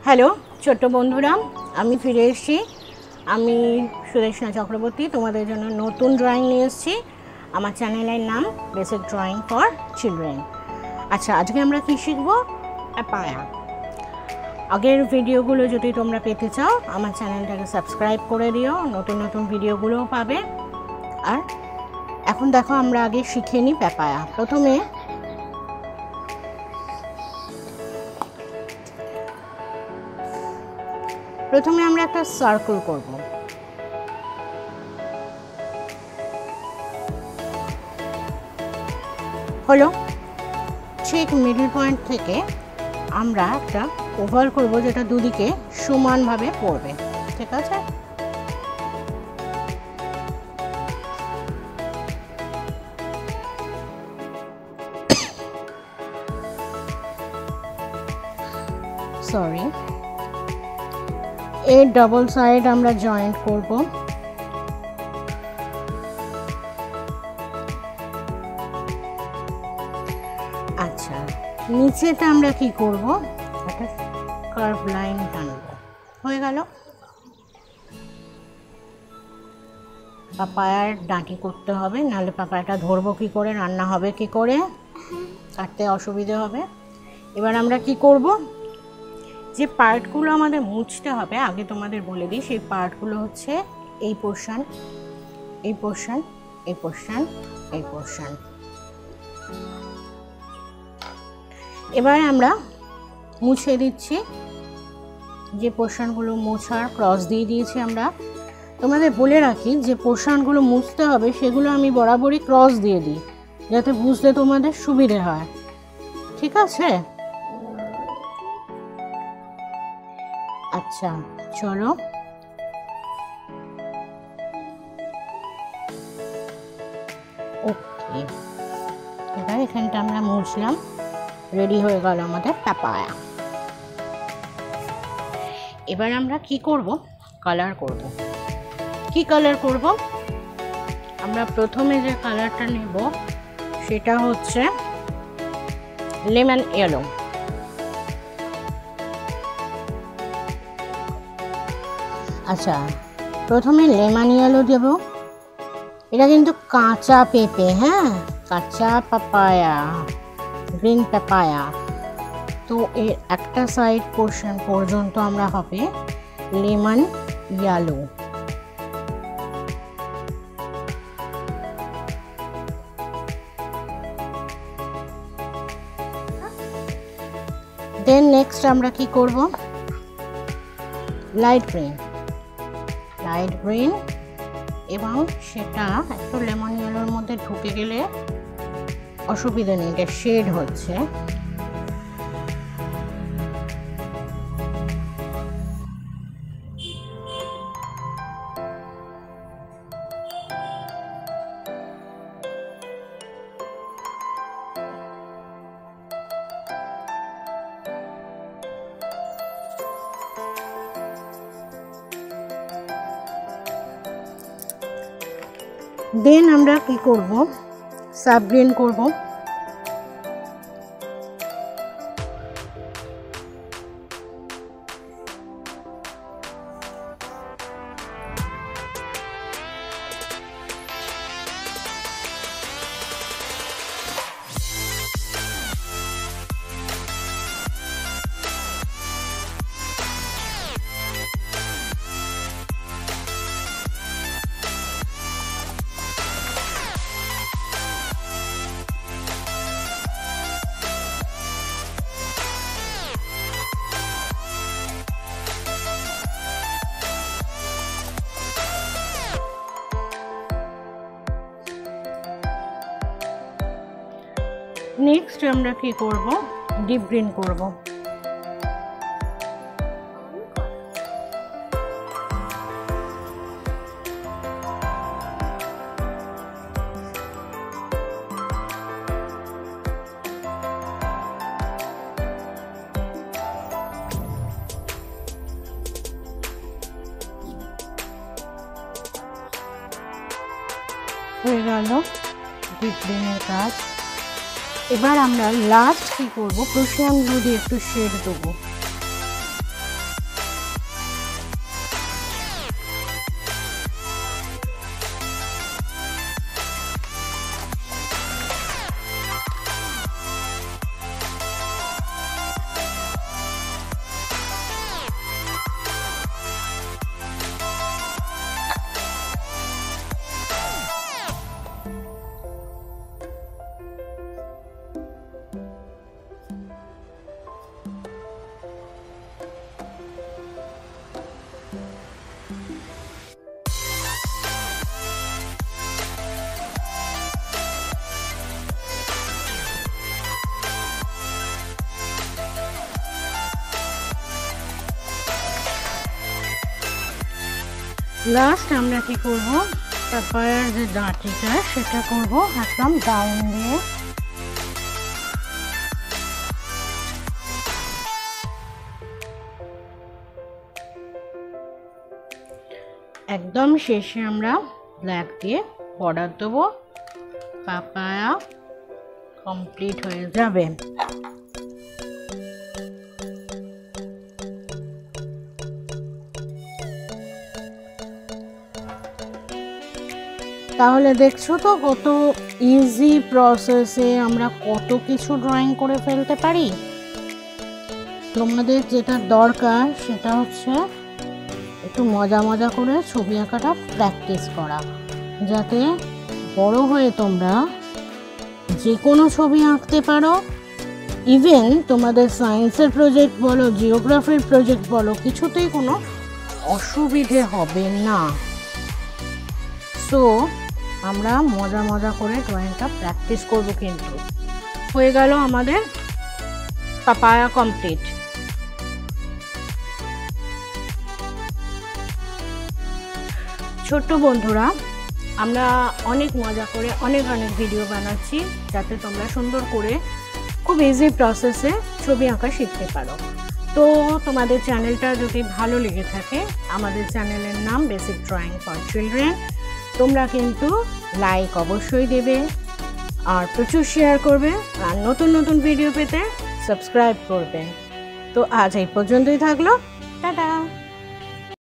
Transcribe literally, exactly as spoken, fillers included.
Hello ছোট্ট বন্ধুরা, আমি ফিরে এসেছি। আমি সুদেশনা চক্রবর্তী তোমাদের জন্য নতুন ড্রয়িং নিয়ে এসেছি। আমার চ্যানেলের নাম বেসিক ড্রয়িং ফর চিলড্রেন। আচ্ছা, আজকে আমরা কী শিখব? পায়া। আগের ভিডিওগুলো যদি তোমরা পেতে চাও আমার চ্যানেলটাকে সাবস্ক্রাইব করে দিও, নতুন নতুন ভিডিওগুলোও পাবে। আর এখন দেখো আমরা আগে শিখে নিই প্যাপায়া। প্রথমে প্রথমে আমরা একটা সার্কেল করব। হলো, ঠিক মিডল পয়েন্ট থেকে আমরা একটা ওভাল করব যেটা দুদিকে সমানভাবে পড়বে। ঠিক আছে? সরি, এর ডাবল সাইড আমরা জয়েন্ট করব। আচ্ছা, নিচেটা আমরা কি করব? একটা কার্ভ লাইন টানব। হয়ে গেল। পাপায়ার ডাঁটি করতে হবে, নাহলে পাপায়াটা ধরবো কি করে, রান্না হবে কি করে, কাটতে অসুবিধে হবে। এবার আমরা কি করব? যে পার্টগুলো আমাদের মুছতে হবে, আগে তোমাদের বলে দিই, সেই পার্টগুলো হচ্ছে এই পোর্শন, এই পোর্শন, এই পোর্শন, এই পোর্শন। এবার আমরা মুছে দিচ্ছি। যে পোর্শনগুলো মোছার ক্রস দিয়ে দিয়েছি আমরা। তোমাদের বলে রাখি, যে পোর্শনগুলো মুছতে হবে সেগুলো আমি বরাবরই ক্রস দিয়ে দিই, যাতে বুঝতে তোমাদের সুবিধে হয়। ঠিক আছে? আচ্ছা চলো, ওকে, এবার এখানটা আমরা মুছলাম, রেডি হয়ে গেল আমাদের পাপায়া। এবার আমরা কি করব? কালার করব। কি কালার করব? আমরা প্রথমে যে কালারটা নেব সেটা হচ্ছে লেমন ইয়েলো। আচ্ছা, প্রথমে লেমন ইয়েলো দেব। এটা কিন্তু কাঁচা পেঁপে, হ্যাঁ, কাঁচা পাপায়া, গ্রিন পাপায়া। তো এর একটা সাইড পোর্শন পর্যন্ত আমরা হবে লেমন ইয়েলো। দেন নেক্সট আমরা কি করব? লাইট গ্রিন, লাইট গ্রিন, এবং সেটা একটু লেমন ইয়েলোর মধ্যে ঢুকে গেলে অসুবিধা নেই, এটা শেড হচ্ছে। দেন আমরা কি করব? সাবগ্রিন করব। নেক্সট আমরা কি করব? ডিপ গ্রিন করব। হয়ে গেল ডিপ গ্রিনের কাজ। এবার আমরা লাস্ট কি করব, প্রশিয়ান ব্লু দিয়ে একটু শেড দেবো। লাস্ট আমরা কি করব, পাপায়ার যে ডাঁটিটা সেটা করব একদম ডাউন দিয়ে। একদম শেষে আমরা ব্ল্যাক দিয়ে বর্ডার দেবো। পাপায়া কমপ্লিট হয়ে যাবে। তাহলে দেখছো তো কত ইজি প্রসেসে আমরা কত কিছু ড্রয়িং করে ফেলতে পারি। তোমাদের যেটা দরকার সেটা হচ্ছে একটু মজা মজা করে ছবি আঁকাটা প্র্যাকটিস করা, যাতে বড় হয়ে তোমরা যে কোনো ছবি আঁকতে পারো। ইভেন তোমাদের সায়েন্সের প্রজেক্ট বলো, জিওগ্রাফির প্রজেক্ট বলো, কিছুতেই কোনো অসুবিধে হবে না। সো আমরা মজা মজা করে ড্রয়িংটা প্র্যাকটিস করব। কিন্তু হয়ে গেল আমাদের পাপায়া কমপ্লিট। ছোট্ট বন্ধুরা, আমরা অনেক মজা করে অনেক অনেক ভিডিও বানাচ্ছি, যাতে তোমরা সুন্দর করে খুব ইজি প্রসেসে ছবি আঁকা শিখতে পারো। তো তোমাদের চ্যানেলটা যদি ভালো লেগে থাকে, আমাদের চ্যানেলের নাম বেসিক ড্রয়িং ফর চিলড্রেন। তোমরা কিন্তু লাইক অবশ্যই দেবে, আর প্রচুর শেয়ার করবে, আর নতুন নতুন ভিডিও পেতে সাবস্ক্রাইব করবে। তো আজ এই পর্যন্তই থাকলো, টাটা।